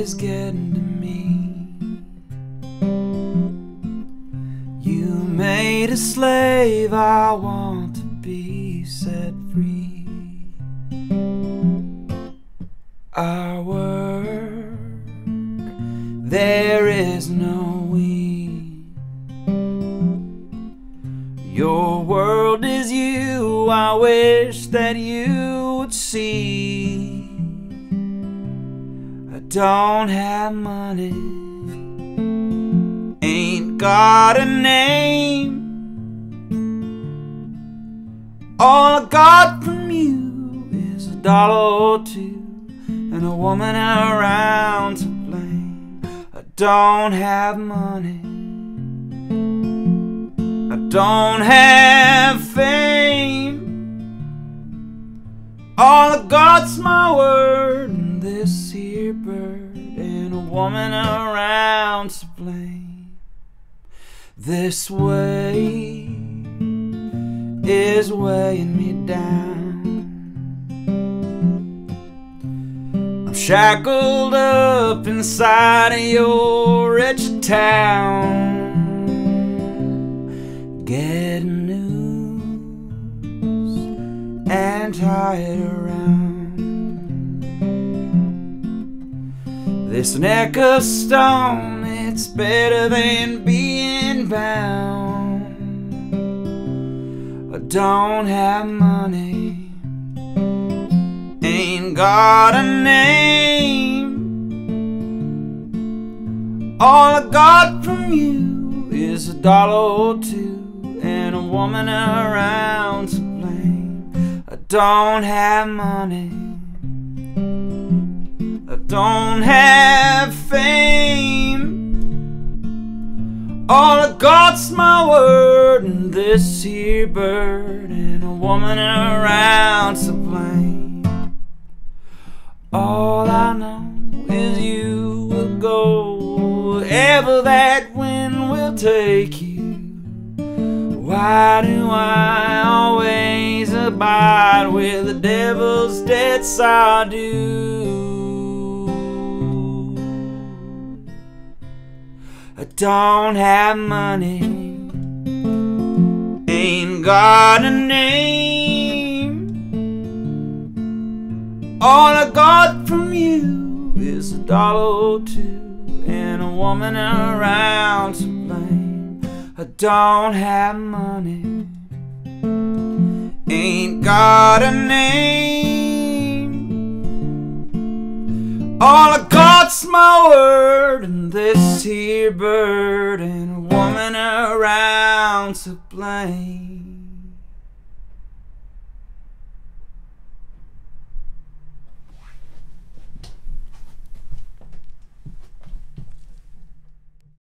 is getting to me. You made a slave, I want to be set free. Our work, there is no we. Your world is you, I wish that you would see. I don't have money, ain't got a name. All I got from you is $1 or $2 and a woman around to blame. I don't have money, I don't have fame. All I got's my word and this here bird and a woman around to blame. This way is weighing me down. I'm shackled up inside of your wretched town, getting news and tied around. This neck of stone, it's better than being bound. I don't have money, ain't got a name. All I got from you is $1 or $2 and a woman around to blame. I don't have money, I don't have fame. All I got's my word and this here bird and a woman around to blame. All I know is you will go wherever that wind will take you. Why do I always abide where the devil's debts are due? I don't have money, ain't got a name. All I got from you is $1 or $2 and a woman around to blame. I don't have money, ain't got a name. All I got's my word and this here bird and a woman around to blame.